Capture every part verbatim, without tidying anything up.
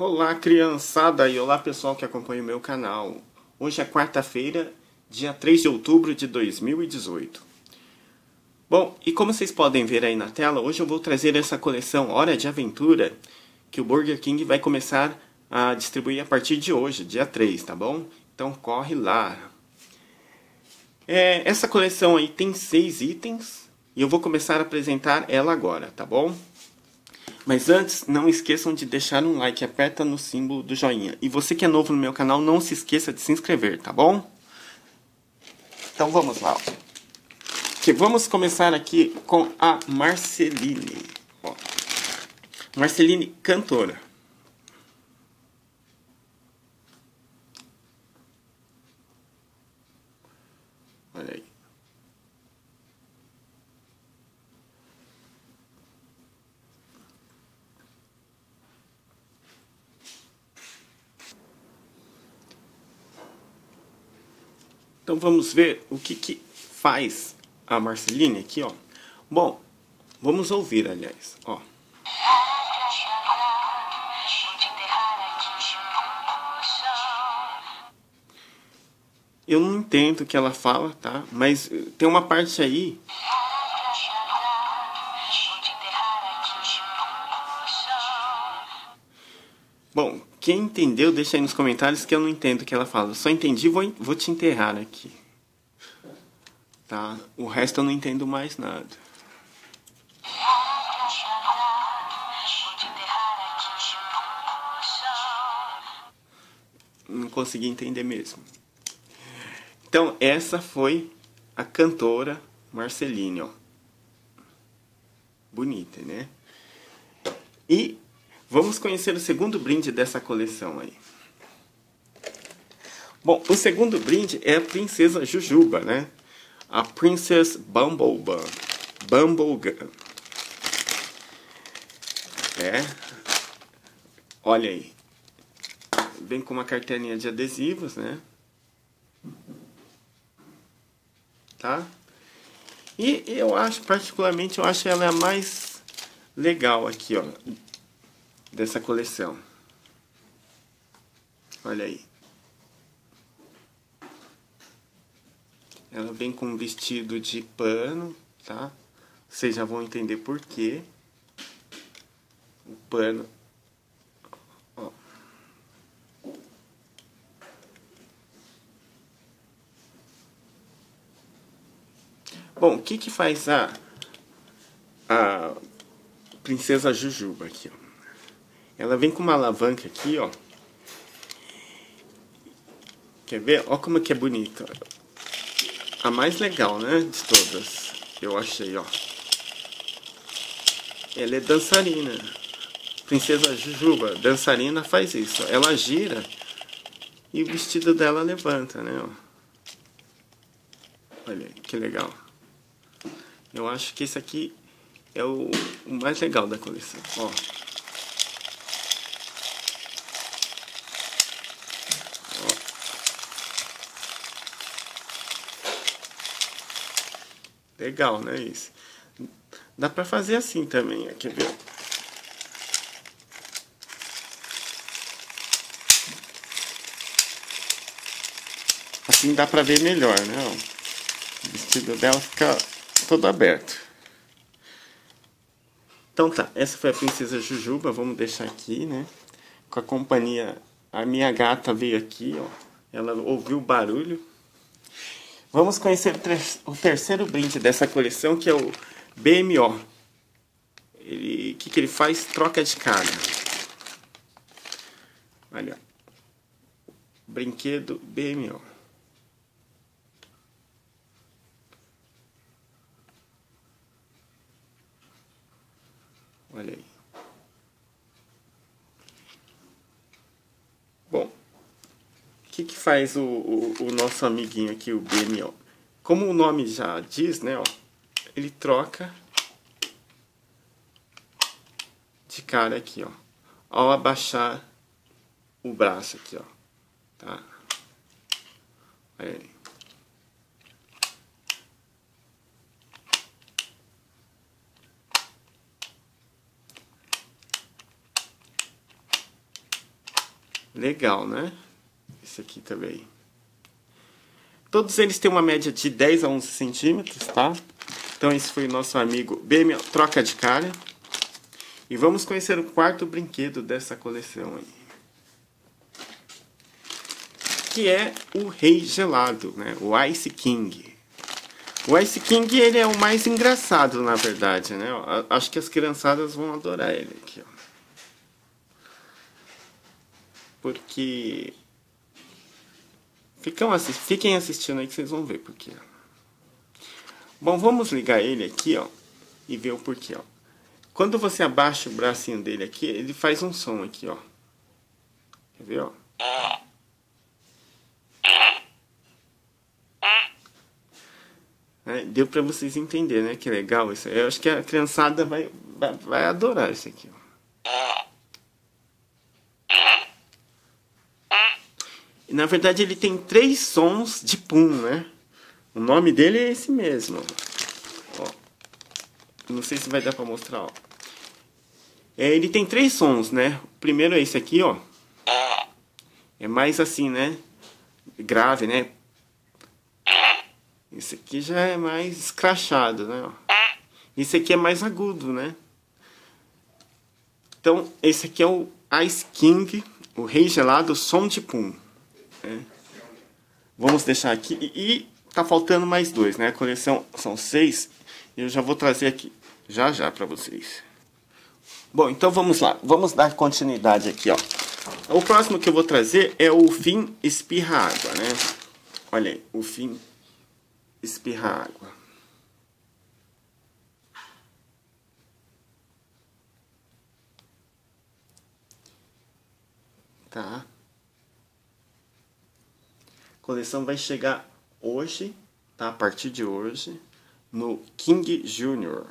Olá, criançada, e olá, pessoal que acompanha o meu canal. Hoje é quarta-feira, dia três de outubro de dois mil e dezoito. Bom, e como vocês podem ver aí na tela, hoje eu vou trazer essa coleção Hora de Aventura que o Burger King vai começar a distribuir a partir de hoje, dia três, tá bom? Então corre lá. É, essa coleção aí tem seis itens e eu vou começar a apresentar ela agora, tá bom? Mas antes, não esqueçam de deixar um like, aperta no símbolo do joinha. E você que é novo no meu canal, não se esqueça de se inscrever, tá bom? Então vamos lá. Que vamos começar aqui com a Marceline. Ó. Marceline, cantora. Olha aí. Então vamos ver o que, que faz a Marceline aqui, ó. Bom, vamos ouvir, aliás, ó. Eu não entendo o que ela fala, tá? Mas tem uma parte aí. Bom, quem entendeu, deixa aí nos comentários que eu não entendo o que ela fala. Eu só entendi, vou, vou te enterrar aqui. Tá? O resto eu não entendo mais nada. Não consegui entender mesmo. Então, essa foi a cantora Marceline, ó. Bonita, né? E vamos conhecer o segundo brinde dessa coleção aí. Bom, o segundo brinde é a Princesa Jujuba, né? A Princess Bumblebee. Bumblegum. É. Olha aí. Vem com uma cartelinha de adesivos, né? Tá? E eu acho, particularmente, eu acho ela a mais legal aqui, ó. Dessa coleção. Olha aí. Ela vem com um vestido de pano, tá? Vocês já vão entender por quê. O pano. Ó. Bom, o que que faz a a Princesa Jujuba aqui, ó? Ela vem com uma alavanca aqui, ó. Quer ver? Ó como que é bonito. A mais legal, né, de todas, eu achei, ó. Ela é dançarina. Princesa Jujuba, dançarina, faz isso. Ela gira e o vestido dela levanta, né, ó. Olha aí, que legal. Eu acho que esse aqui é o, o mais legal da coleção, ó. Legal, né, isso? Dá pra fazer assim também, quer ver? Assim dá pra ver melhor, né? O vestido dela fica todo aberto. Então tá, essa foi a Princesa Jujuba, vamos deixar aqui, né? Com a companhia, a minha gata veio aqui, ó. Ela ouviu o barulho. Vamos conhecer o terceiro brinde dessa coleção, que é o B M O. Ele, o que, que ele faz? Troca de cara. Olha. Brinquedo B M O. Olha aí. Bom. O que, que faz o, o, o nosso amiguinho aqui, o B M O? Como o nome já diz, né, ó, ele troca de cara aqui, ó, ao abaixar o braço aqui, ó, tá? Olha aí. Legal, né? Esse aqui também. Todos eles têm uma média de dez a onze centímetros, tá? Então esse foi o nosso amigo B M Troca de Cara. E vamos conhecer o quarto brinquedo dessa coleção aí. Que é o Rei Gelado, né? O Ice King. O Ice King, ele é o mais engraçado, na verdade, né? Acho que as criançadas vão adorar ele aqui, ó. Porque... Ficam assi Fiquem assistindo aí que vocês vão ver porquê. Bom, vamos ligar ele aqui, ó. E ver o porquê, ó. Quando você abaixa o bracinho dele aqui, ele faz um som aqui, ó. Quer ver, ó? É, deu pra vocês entenderem, né? Que legal isso. Eu acho que a criançada vai, vai, vai adorar isso aqui, ó. E, na verdade, ele tem três sons de pum, né? O nome dele é esse mesmo. Ó. Não sei se vai dar pra mostrar, ó. É, ele tem três sons, né? O primeiro é esse aqui, ó. É mais assim, né? Grave, né? Esse aqui já é mais escrachado, né? Esse aqui é mais agudo, né? Então, esse aqui é o Ice King, o Rei Gelado, som de pum. É. Vamos deixar aqui. E, e tá faltando mais dois, né? A coleção são seis. E eu já vou trazer aqui já já pra vocês. Bom, então vamos lá. Vamos dar continuidade aqui, ó. O próximo que eu vou trazer é o Finn Espirra Água, né? Olha aí, o Finn Espirra Água. Tá? A coleção vai chegar hoje, tá? A partir de hoje, no King Junior.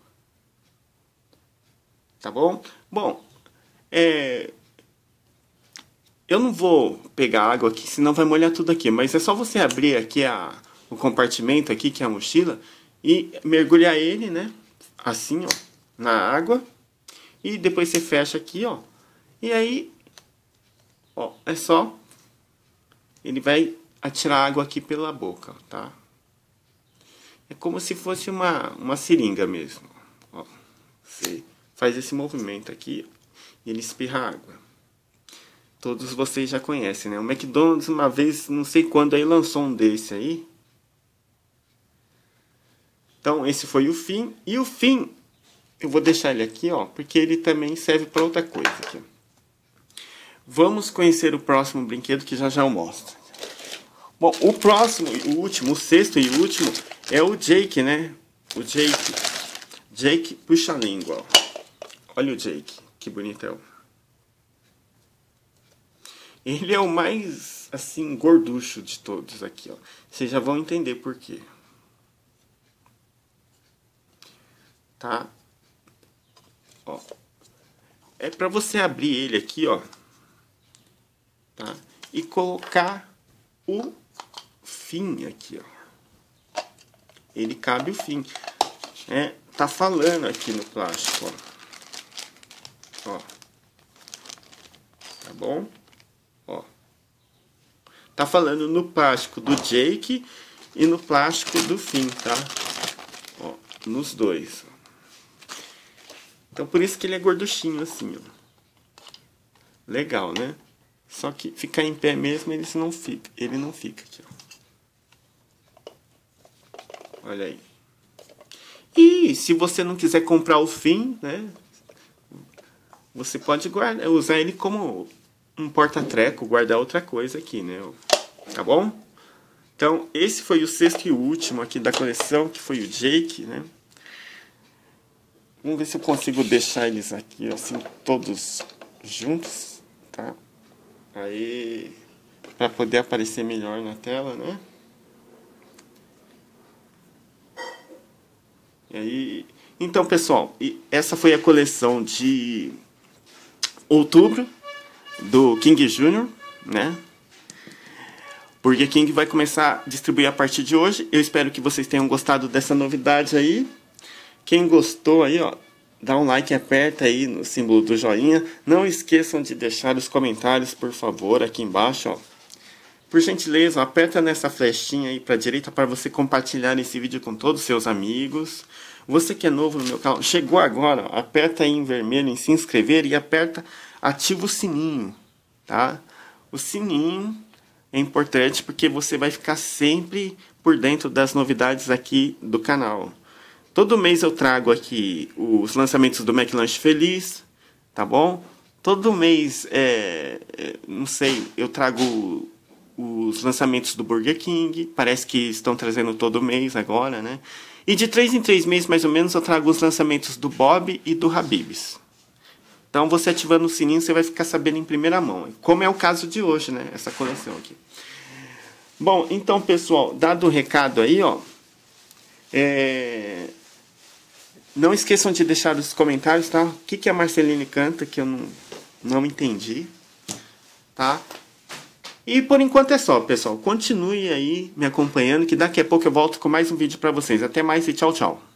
Tá bom? Bom, é... eu não vou pegar água aqui, senão vai molhar tudo aqui. Mas é só você abrir aqui a... o compartimento aqui, que é a mochila, e mergulhar ele, né? Assim, ó, na água. E depois você fecha aqui, ó. E aí, ó, é só... ele vai atirar água aqui pela boca, tá? É como se fosse uma, uma seringa mesmo. Ó, você faz esse movimento aqui e ele espirra água. Todos vocês já conhecem, né? O McDonald's uma vez, não sei quando, aí lançou um desse aí. Então, esse foi o Finn. E o Finn, eu vou deixar ele aqui, ó, porque ele também serve para outra coisa aqui. Vamos conhecer o próximo brinquedo que já já eu mostro. Bom, o próximo, o último, o sexto e último é o Jake, né? O Jake. Jake puxa-língua. Olha o Jake, que bonitão. Ele é o mais, assim, gorducho de todos aqui, ó. Vocês já vão entender por quê. Tá? Ó. É pra você abrir ele aqui, ó. Tá? E colocar o Finn aqui, ó. Ele cabe o Finn. É, tá falando aqui no plástico, ó. Ó. Tá bom? Ó. Tá falando no plástico do Jake e no plástico do Finn, tá? Ó, nos dois. Então por isso que ele é gorduchinho assim, ó. Legal, né? Só que ficar em pé mesmo, ele não fica. Ele não fica aqui, ó. Olha aí. E se você não quiser comprar o Finn, né? Você pode guardar, usar ele como um porta-treco, guardar outra coisa aqui, né? Tá bom? Então, esse foi o sexto e último aqui da coleção, que foi o Jake, né? Vamos ver se eu consigo deixar eles aqui, assim, todos juntos, tá? Aí, para poder aparecer melhor na tela, né? E aí, então, pessoal, essa foi a coleção de outubro do King Junior, né? Burger King vai começar a distribuir a partir de hoje. Eu espero que vocês tenham gostado dessa novidade aí. Quem gostou aí, ó, dá um like, aperta aí no símbolo do joinha. Não esqueçam de deixar os comentários, por favor, aqui embaixo, ó. Por gentileza, aperta nessa flechinha aí para a direita para você compartilhar esse vídeo com todos os seus amigos. Você que é novo no meu canal, chegou agora, ó, aperta aí em vermelho em se inscrever e aperta, ativa o sininho, tá? O sininho é importante porque você vai ficar sempre por dentro das novidades aqui do canal. Todo mês eu trago aqui os lançamentos do McLanche Feliz, tá bom? Todo mês, é, é, não sei, eu trago os lançamentos do Burger King, parece que estão trazendo todo mês agora, né? E de três em três meses, mais ou menos, eu trago os lançamentos do Bob e do Habib's. Então, você ativando o sininho, você vai ficar sabendo em primeira mão, como é o caso de hoje, né? Essa coleção aqui. Bom, então, pessoal, dado o recado aí, ó, é... não esqueçam de deixar os comentários, tá? O que, que a Marceline canta, que eu não, não entendi, tá? E por enquanto é só, pessoal. Continue aí me acompanhando, que daqui a pouco eu volto com mais um vídeo pra vocês. Até mais e tchau, tchau.